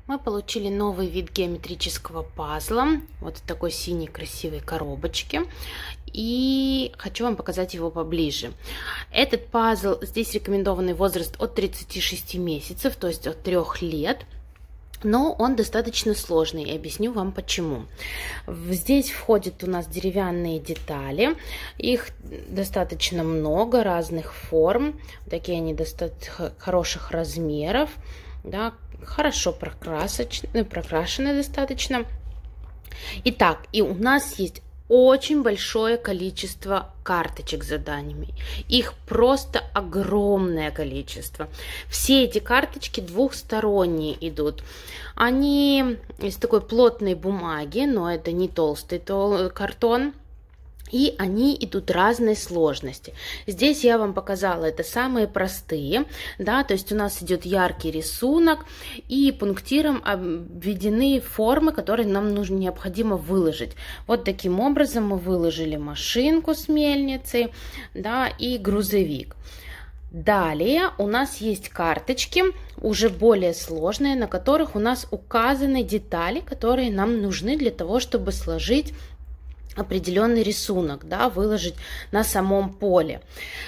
Мы получили новый вид геометрического пазла, вот в такой синей красивой коробочке, и хочу вам показать его поближе. Этот пазл, здесь рекомендованный возраст от 36 месяцев, то есть от 3 лет. Но он достаточно сложный, и объясню вам почему. Здесь входят у нас деревянные детали, их достаточно много, разных форм, такие они достаточно хороших размеров, да, хорошо прокрашены достаточно. Итак, и у нас есть очень большое количество карточек с заданиями. Их просто огромное количество. Все эти карточки двухсторонние идут. Они из такой плотной бумаги, но это не толстый картон. И они идут разной сложности. Здесь я вам показала, это самые простые, да, то есть у нас идет яркий рисунок, и пунктиром обведены формы, которые нам необходимо выложить. Вот таким образом мы выложили машинку с мельницей, да, и грузовик. Далее у нас есть карточки, уже более сложные, на которых у нас указаны детали, которые нам нужны для того, чтобы сложить определенный рисунок, да, выложить на самом поле.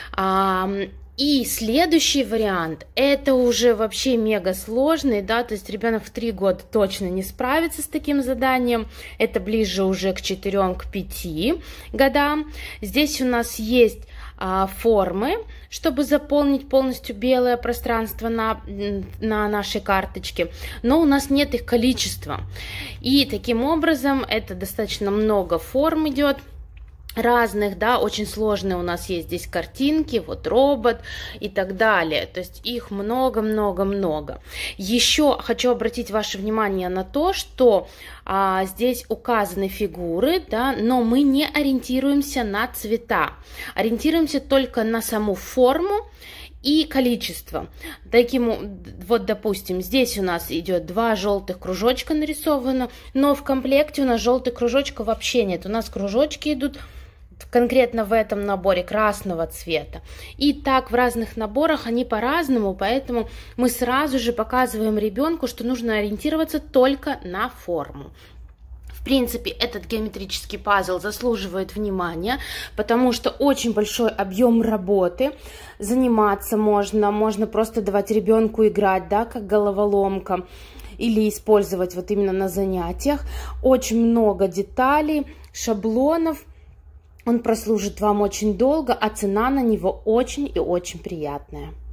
И следующий вариант, это уже вообще мега сложный, да, то есть ребенок в 3 года точно не справится с таким заданием, это ближе уже к 4-5 годам. Здесь у нас есть формы, чтобы заполнить полностью белое пространство на нашей карточке, но у нас нет их количества. И таким образом это достаточно много форм идет разных, да, очень сложные у нас есть здесь картинки, вот робот и так далее, то есть их много. Еще хочу обратить ваше внимание на то, что здесь указаны фигуры, да, но мы не ориентируемся на цвета, ориентируемся только на саму форму и количество. Вот, допустим, здесь у нас идет 2 желтых кружочка нарисовано, но в комплекте у нас желтых кружочков вообще нет. У нас кружочки идут конкретно в этом наборе красного цвета. И так в разных наборах они по-разному, поэтому мы сразу же показываем ребенку, что нужно ориентироваться только на форму. В принципе, этот геометрический пазл заслуживает внимания, потому что очень большой объем работы. Заниматься можно просто давать ребенку играть, да, как головоломка, или использовать вот именно на занятиях. Очень много деталей, шаблонов. Он прослужит вам очень долго, а цена на него очень и очень приятная.